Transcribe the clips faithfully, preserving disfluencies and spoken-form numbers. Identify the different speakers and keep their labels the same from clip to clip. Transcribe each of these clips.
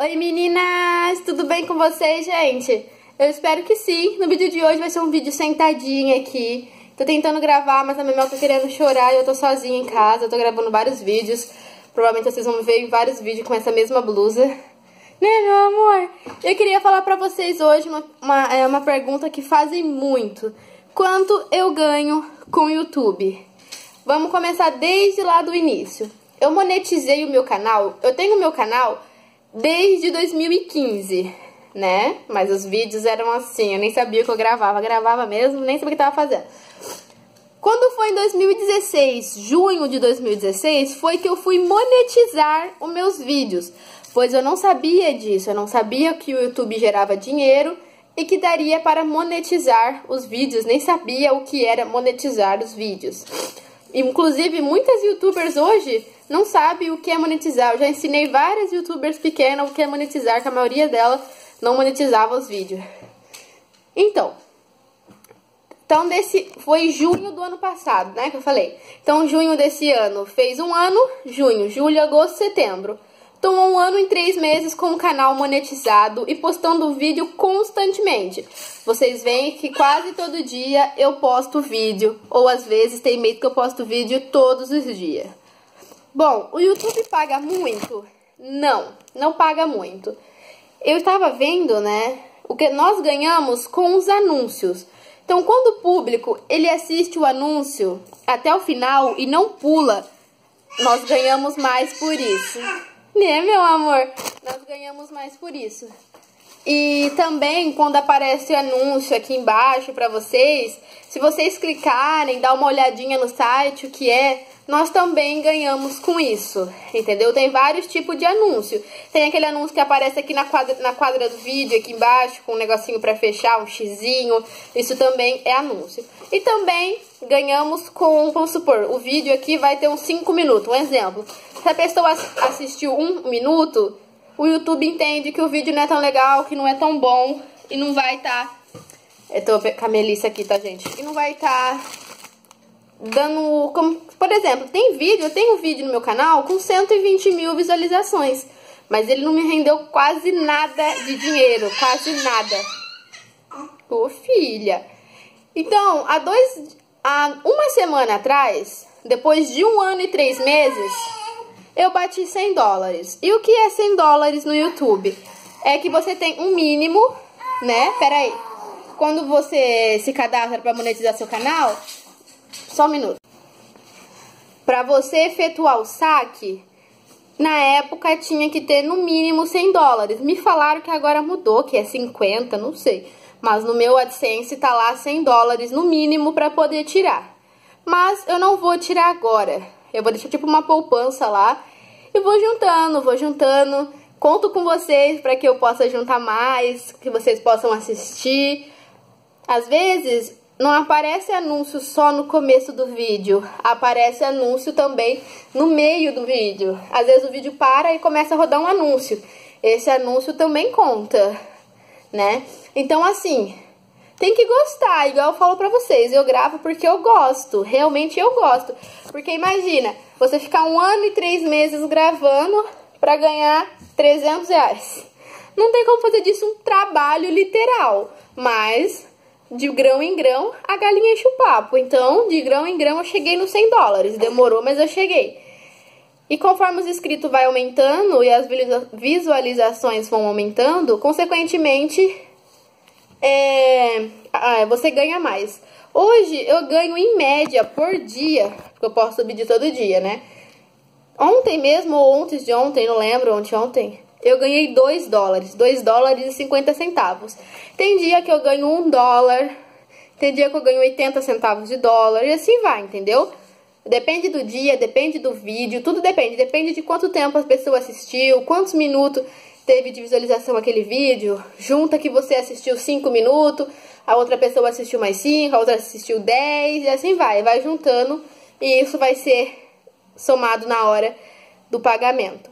Speaker 1: Oi meninas, tudo bem com vocês, gente? Eu espero que sim. No vídeo de hoje vai ser um vídeo sentadinha aqui. Tô tentando gravar, mas a minha mãe tá querendo chorar e eu tô sozinha em casa. Eu tô gravando vários vídeos. Provavelmente vocês vão me ver em vários vídeos com essa mesma blusa. Né, meu amor? Eu queria falar pra vocês hoje uma, uma, é uma pergunta que fazem muito. Quanto eu ganho com o YouTube? Vamos começar desde lá do início. Eu monetizei o meu canal, eu tenho o meu canal desde dois mil e quinze, né? Mas os vídeos eram assim, eu nem sabia o que eu gravava. Gravava mesmo, nem sabia o que tava fazendo. Quando foi em dois mil e dezesseis, junho de dois mil e dezesseis, foi que eu fui monetizar os meus vídeos. Pois eu não sabia disso, eu não sabia que o YouTube gerava dinheiro e que daria para monetizar os vídeos. Nem sabia o que era monetizar os vídeos. Inclusive, muitas youtubers hoje não sabem o que é monetizar. Eu já ensinei várias youtubers pequenas o que é monetizar, que a maioria delas não monetizava os vídeos. Então, então desse, foi junho do ano passado, né, que eu falei. Então, junho desse ano fez um ano, junho, julho, agosto, setembro. Então, um ano em três meses com o canal monetizado e postando vídeo constantemente. Vocês veem que quase todo dia eu posto vídeo, ou às vezes tem mês que eu posto vídeo todos os dias. Bom, o YouTube paga muito? Não, não paga muito. Eu estava vendo, né, o que nós ganhamos com os anúncios. Então, quando o público, ele assiste o anúncio até o final e não pula, nós ganhamos mais por isso. Né, meu amor? Nós ganhamos mais por isso. E também, quando aparece o anúncio aqui embaixo pra vocês, se vocês clicarem, dar uma olhadinha no site, o que é, nós também ganhamos com isso, entendeu? Tem vários tipos de anúncio. Tem aquele anúncio que aparece aqui na quadra, na quadra do vídeo, aqui embaixo, com um negocinho pra fechar, um xizinho. Isso também é anúncio. E também ganhamos com, vamos supor, o vídeo aqui vai ter uns cinco minutos. Um exemplo, se a pessoa assistiu um minuto, o YouTube entende que o vídeo não é tão legal, que não é tão bom e não vai estar... Tá... Eu tô com a Melissa aqui, tá, gente? E não vai estar... Tá dando, como, por exemplo, tem vídeo, eu tenho um vídeo no meu canal com cento e vinte mil visualizações, mas ele não me rendeu quase nada de dinheiro, quase nada. Ô, filha. Então, há dois, há uma semana atrás, depois de um ano e três meses, eu bati cem dólares. E o que é cem dólares no YouTube? É que você tem um mínimo, né? Pera aí. Quando você se cadastra para monetizar seu canal, só um minuto. Para você efetuar o saque, na época tinha que ter no mínimo cem dólares. Me falaram que agora mudou, que é cinquenta, não sei. Mas no meu AdSense tá lá cem dólares no mínimo para poder tirar. Mas eu não vou tirar agora. Eu vou deixar tipo uma poupança lá. E vou juntando, vou juntando. Conto com vocês para que eu possa juntar mais, que vocês possam assistir. Às vezes não aparece anúncio só no começo do vídeo, aparece anúncio também no meio do vídeo. Às vezes o vídeo para e começa a rodar um anúncio. Esse anúncio também conta, né? Então, assim, tem que gostar, igual eu falo pra vocês. Eu gravo porque eu gosto, realmente eu gosto. Porque imagina, você ficar um ano e três meses gravando pra ganhar trezentos reais. Não tem como fazer disso um trabalho literal, mas... de grão em grão, a galinha enche o papo. Então, de grão em grão, eu cheguei nos cem dólares. Demorou, mas eu cheguei. E conforme os inscritos vai aumentando e as visualizações vão aumentando, consequentemente, é, você ganha mais. Hoje, eu ganho em média por dia, porque eu posto vídeo todo dia, né? Ontem mesmo, ou antes de ontem, não lembro, ontem, ontem... eu ganhei dois dólares, dois dólares e cinquenta centavos. Tem dia que eu ganho um dólar, tem dia que eu ganho oitenta centavos de dólar, e assim vai, entendeu? Depende do dia, depende do vídeo, tudo depende. Depende de quanto tempo a pessoa assistiu, quantos minutos teve de visualização aquele vídeo. Junta que você assistiu cinco minutos, a outra pessoa assistiu mais cinco, a outra assistiu dez, e assim vai. Vai juntando, e isso vai ser somado na hora do pagamento.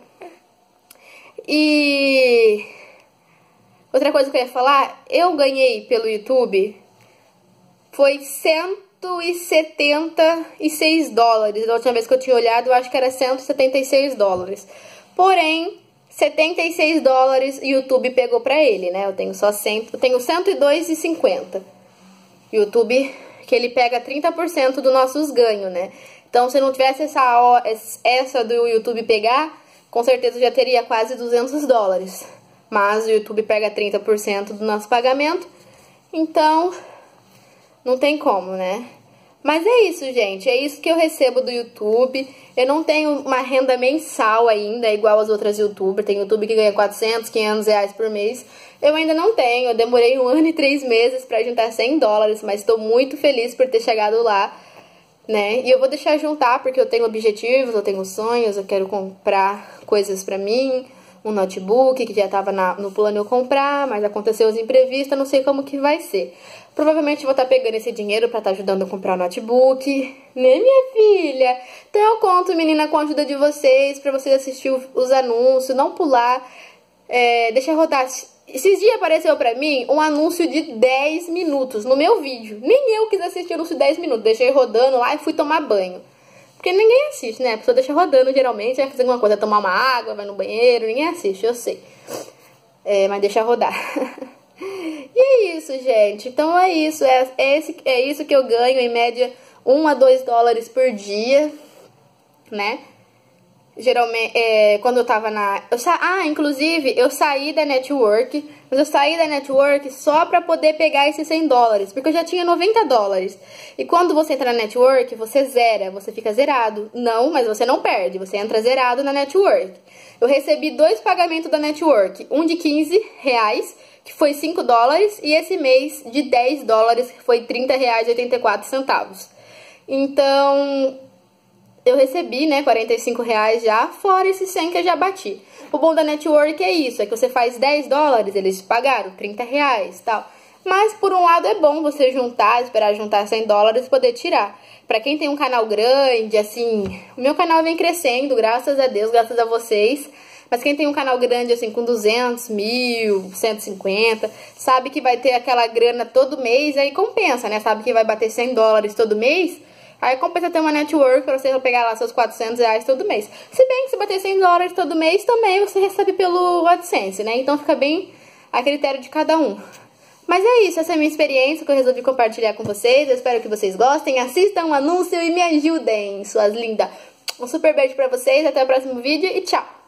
Speaker 1: E outra coisa que eu ia falar, eu ganhei pelo YouTube foi cento e setenta e seis dólares. Da última vez que eu tinha olhado, eu acho que era cento e setenta e seis dólares. Porém, setenta e seis dólares o YouTube pegou pra ele, né? Eu tenho só cem, eu tenho cento e dois e cinquenta. YouTube, que ele pega trinta por cento dos nossos ganhos, né? Então, se não tivesse essa, essa do YouTube pegar, com certeza já teria quase duzentos dólares. Mas o YouTube pega trinta por cento do nosso pagamento, então não tem como, né? Mas é isso, gente, é isso que eu recebo do YouTube. Eu não tenho uma renda mensal ainda, igual as outras youtubers. Tem youtuber que ganha quatrocentos, quinhentos reais por mês. Eu ainda não tenho, eu demorei um ano e três meses pra juntar cem dólares, mas tô muito feliz por ter chegado lá, né? E eu vou deixar juntar porque eu tenho objetivos, eu tenho sonhos, eu quero comprar coisas pra mim, um notebook que já tava na, no plano eu comprar, mas aconteceu os imprevistos, não sei como que vai ser. Provavelmente vou estar pegando esse dinheiro pra estar ajudando a comprar o notebook, né, minha filha? Então eu conto, menina, com a ajuda de vocês, pra vocês assistir os anúncios, não pular, é, deixa rodar. Esses dias apareceu pra mim um anúncio de dez minutos no meu vídeo. Nem eu quis assistir o anúncio de dez minutos, deixei rodando lá e fui tomar banho. Porque ninguém assiste, né? A pessoa deixa rodando geralmente, vai fazer alguma coisa, tomar uma água, vai no banheiro, ninguém assiste, eu sei. É, mas deixa rodar. E é isso, gente. Então é isso. É, é, esse, é isso que eu ganho, em média, um a dois dólares por dia, né? Geralmente, é, quando eu tava na... Eu sa... Ah, inclusive, eu saí da network, mas eu saí da network só pra poder pegar esses cem dólares, porque eu já tinha noventa dólares. E quando você entra na network, você zera, você fica zerado. Não, mas você não perde, você entra zerado na network. Eu recebi dois pagamentos da network, um de quinze reais, que foi cinco dólares, e esse mês de dez dólares, que foi trinta reais e oitenta e quatro centavos. Então... eu recebi, né, quarenta e cinco reais já, fora esses cem que eu já bati. O bom da network é isso, é que você faz dez dólares, eles te pagaram trinta reais e tal. Mas, por um lado, é bom você juntar, esperar juntar cem dólares e poder tirar. Pra quem tem um canal grande, assim, o meu canal vem crescendo, graças a Deus, graças a vocês. Mas quem tem um canal grande, assim, com duzentos, mil, cento e cinquenta, sabe que vai ter aquela grana todo mês, aí compensa, né? Sabe que vai bater cem dólares todo mês. Aí compensa ter uma network pra você pegar lá seus quatrocentos reais todo mês. Se bem que se bater cem dólares todo mês, também você recebe pelo AdSense, né? Então fica bem a critério de cada um. Mas é isso, essa é a minha experiência que eu resolvi compartilhar com vocês. Eu espero que vocês gostem, assistam o anúncio e me ajudem, suas lindas. Um super beijo pra vocês, até o próximo vídeo e tchau!